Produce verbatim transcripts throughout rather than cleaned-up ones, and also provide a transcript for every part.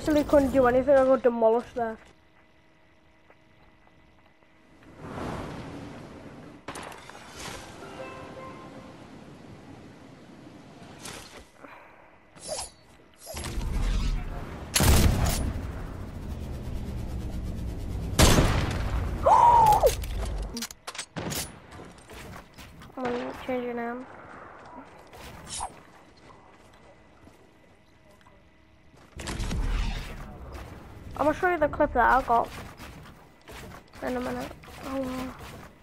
literally couldn't do anything. I got demolished there. I'm gonna change your name. I'm gonna show you the clip that I got in a minute. Oh.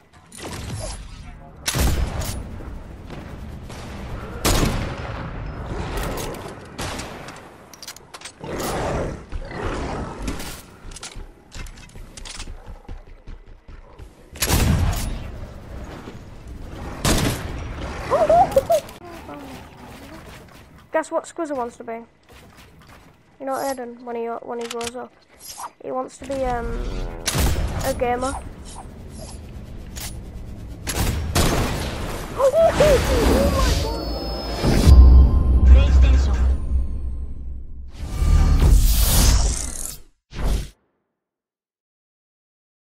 Guess what Squizzer wants to be? You know Aiden, when he when he grows up, he wants to be um a gamer. Oh